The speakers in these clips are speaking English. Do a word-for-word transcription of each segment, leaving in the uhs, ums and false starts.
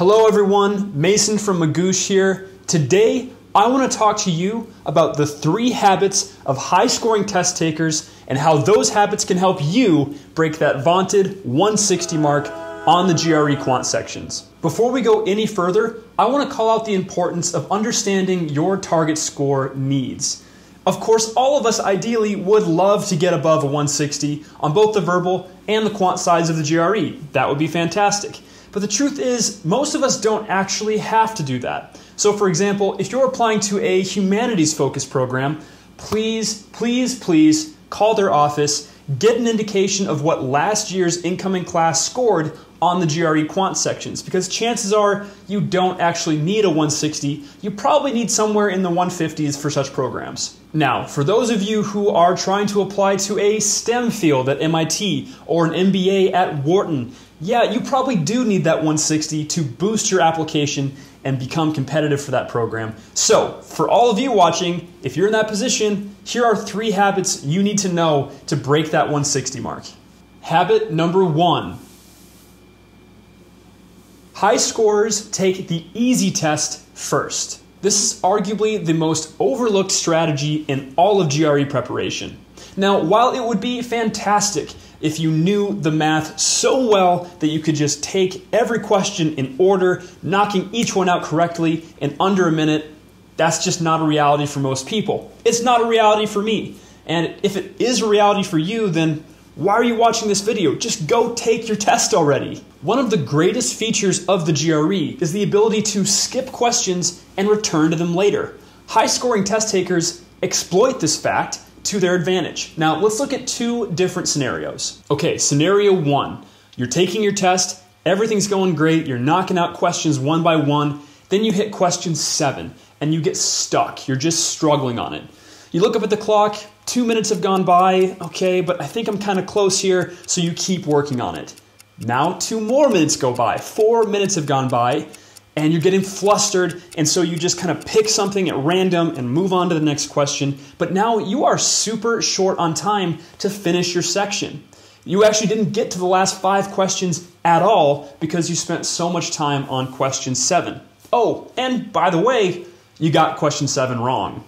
Hello everyone, Mason from Magoosh here. Today, I want to talk to you about the three habits of high-scoring test takers and how those habits can help you break that vaunted one sixty mark on the G R E Quant sections. Before we go any further, I want to call out the importance of understanding your target score needs. Of course, all of us ideally would love to get above a one sixty on both the verbal and the quant sides of the G R E. That would be fantastic. But the truth is, most of us don't actually have to do that. So for example, if you're applying to a humanities-focused program, please, please, please call their office, get an indication of what last year's incoming class scored on the G R E Quant sections, because chances are you don't actually need a one sixty. You probably need somewhere in the one fifties for such programs. Now, for those of you who are trying to apply to a STEM field at M I T or an M B A at Wharton, yeah, you probably do need that one sixty to boost your application and become competitive for that program. So, for all of you watching, if you're in that position, here are three habits you need to know to break that one sixty mark. Habit number one. High scorers take the easy test first. This is arguably the most overlooked strategy in all of G R E preparation. Now, while it would be fantastic if you knew the math so well that you could just take every question in order, knocking each one out correctly in under a minute, that's just not a reality for most people. It's not a reality for me. And if it is a reality for you, then why are you watching this video? Just go take your test already. One of the greatest features of the G R E is the ability to skip questions and return to them later. High-scoring test takers exploit this fact to their advantage. Now, let's look at two different scenarios. Okay, scenario one, you're taking your test, everything's going great, you're knocking out questions one by one, then you hit question seven, and you get stuck, you're just struggling on it. You look up at the clock, two minutes have gone by, okay, but I think I'm kind of close here, so you keep working on it. Now, two more minutes go by, four minutes have gone by, and you're getting flustered, and so you just kind of pick something at random and move on to the next question. But now you are super short on time to finish your section. You actually didn't get to the last five questions at all because you spent so much time on question seven. Oh, and by the way, you got question seven wrong.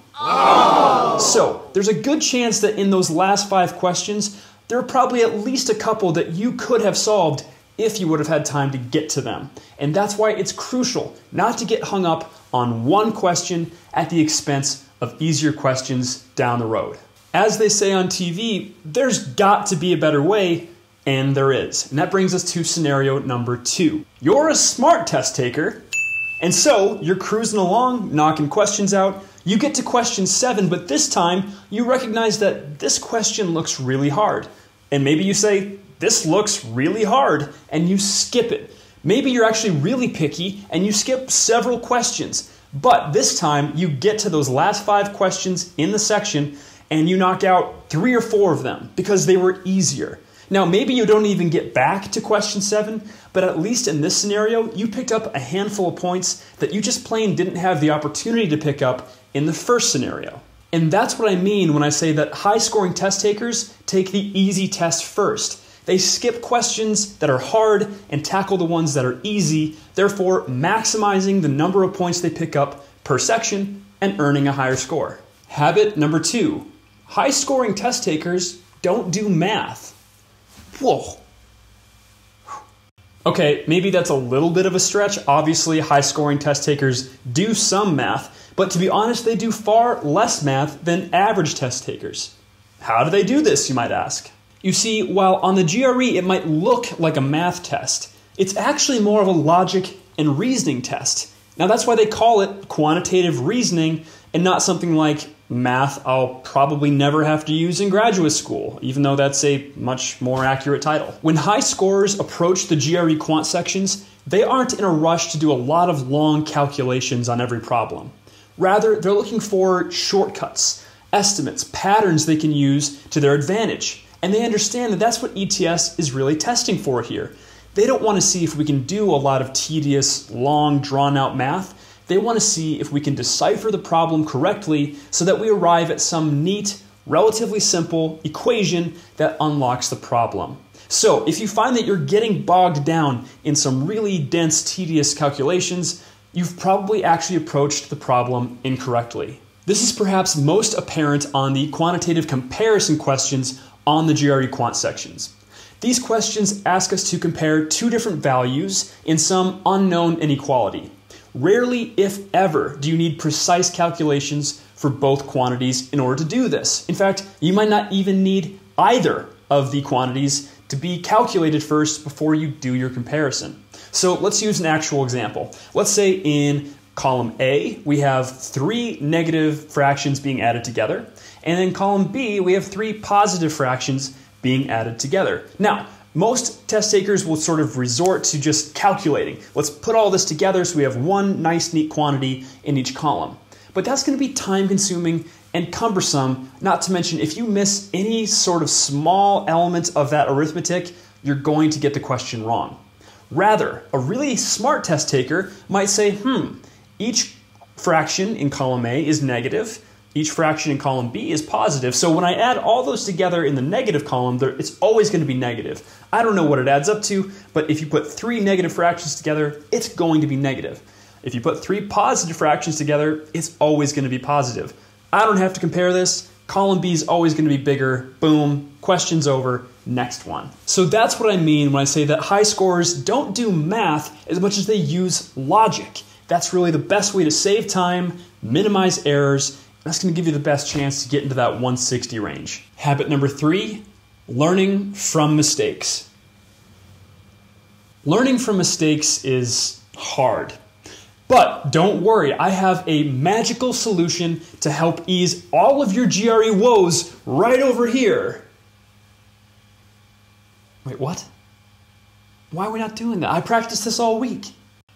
Oh. So there's a good chance that in those last five questions, there are probably at least a couple that you could have solved if you would have had time to get to them. And that's why it's crucial not to get hung up on one question at the expense of easier questions down the road. As they say on T V, there's got to be a better way, and there is. And that brings us to scenario number two. You're a smart test taker, and so you're cruising along, knocking questions out. You get to question seven, but this time you recognize that this question looks really hard. And maybe you say, this looks really hard, and you skip it. Maybe you're actually really picky and you skip several questions, but this time you get to those last five questions in the section and you knock out three or four of them because they were easier. Now, maybe you don't even get back to question seven, but at least in this scenario, you picked up a handful of points that you just plain didn't have the opportunity to pick up in the first scenario. And that's what I mean when I say that high-scoring test takers take the easy test first. They skip questions that are hard and tackle the ones that are easy, therefore maximizing the number of points they pick up per section and earning a higher score. Habit number two, high-scoring test takers don't do math. Whoa. Okay, maybe that's a little bit of a stretch. Obviously, high-scoring test takers do some math, but to be honest, they do far less math than average test takers. How do they do this, you might ask? You see, while on the G R E it might look like a math test, it's actually more of a logic and reasoning test. Now that's why they call it quantitative reasoning and not something like math I'll probably never have to use in graduate school, even though that's a much more accurate title. When high scorers approach the G R E Quant sections, they aren't in a rush to do a lot of long calculations on every problem. Rather, they're looking for shortcuts, estimates, patterns they can use to their advantage. And they understand that that's what E T S is really testing for here. They don't want to see if we can do a lot of tedious, long, drawn-out math. They want to see if we can decipher the problem correctly so that we arrive at some neat, relatively simple equation that unlocks the problem. So if you find that you're getting bogged down in some really dense, tedious calculations, you've probably actually approached the problem incorrectly. This is perhaps most apparent on the quantitative comparison questions on the G R E Quant sections. These questions ask us to compare two different values in some unknown inequality. Rarely, if ever, do you need precise calculations for both quantities in order to do this. In fact, you might not even need either of the quantities to be calculated first before you do your comparison. So let's use an actual example. Let's say in column A, we have three negative fractions being added together, and in column B, we have three positive fractions being added together. Now, most test takers will sort of resort to just calculating. Let's put all this together so we have one nice, neat quantity in each column. But that's going to be time-consuming and cumbersome, not to mention if you miss any sort of small element of that arithmetic, you're going to get the question wrong. Rather, a really smart test taker might say, hmm, each fraction in column A is negative, each fraction in column B is positive, so when I add all those together in the negative column, it's always going to be negative. I don't know what it adds up to, but if you put three negative fractions together, it's going to be negative. If you put three positive fractions together, it's always going to be positive. I don't have to compare this. Column B is always going to be bigger. Boom, question's over, next one. So that's what I mean when I say that high scorers don't do math as much as they use logic. That's really the best way to save time, minimize errors. That's going to give you the best chance to get into that one sixty range. Habit number three, learning from mistakes. Learning from mistakes is hard. But don't worry, I have a magical solution to help ease all of your G R E woes right over here. Wait, what? Why are we not doing that? I practiced this all week.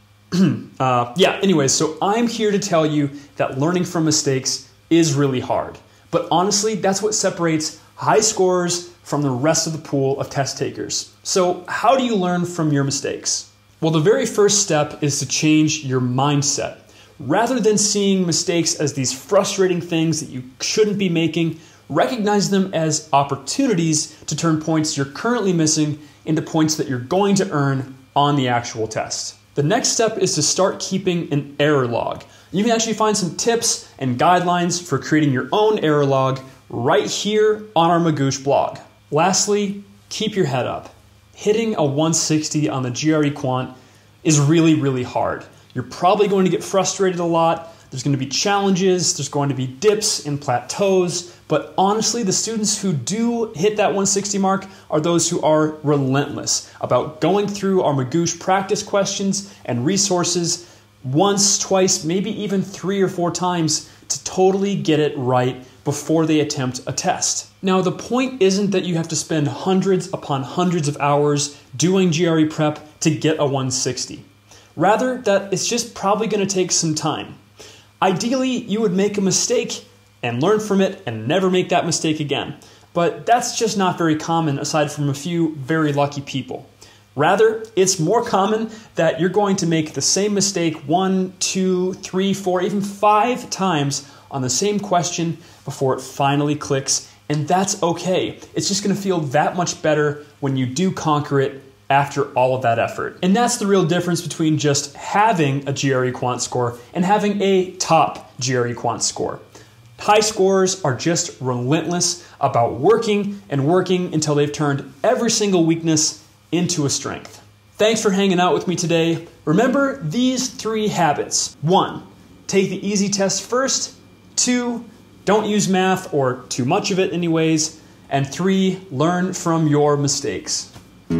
uh, yeah, anyways, so I'm here to tell you that learning from mistakes is really hard. But honestly, that's what separates high scorers from the rest of the pool of test takers. So how do you learn from your mistakes? Well, the very first step is to change your mindset. Rather than seeing mistakes as these frustrating things that you shouldn't be making, recognize them as opportunities to turn points you're currently missing into points that you're going to earn on the actual test. The next step is to start keeping an error log. You can actually find some tips and guidelines for creating your own error log right here on our Magoosh blog. Lastly, keep your head up. Hitting a one sixty on the G R E Quant is really, really hard. You're probably going to get frustrated a lot. There's going to be challenges, there's going to be dips and plateaus, but honestly, the students who do hit that one sixty mark are those who are relentless about going through our Magoosh practice questions and resources once, twice, maybe even three or four times to totally get it right before they attempt a test. Now, the point isn't that you have to spend hundreds upon hundreds of hours doing G R E prep to get a one sixty. Rather, that it's just probably going to take some time. Ideally, you would make a mistake and learn from it and never make that mistake again. But that's just not very common aside from a few very lucky people. Rather, it's more common that you're going to make the same mistake one, two, three, four, even five times on the same question before it finally clicks, and that's okay. It's just going to feel that much better when you do conquer it after all of that effort. And that's the real difference between just having a G R E Quant score and having a top G R E Quant score. High scorers are just relentless about working and working until they've turned every single weakness into a strength. Thanks for hanging out with me today. Remember these three habits. One, take the easy test first. Two, don't use math or too much of it anyways. And three, learn from your mistakes.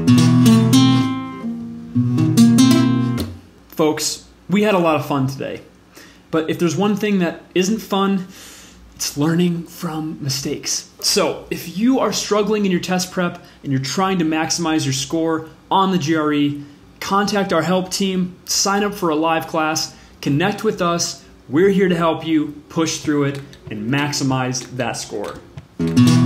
Folks, we had a lot of fun today. But if there's one thing that isn't fun, it's learning from mistakes. So if you are struggling in your test prep and you're trying to maximize your score on the G R E, contact our help team, sign up for a live class, connect with us. We're here to help you push through it and maximize that score.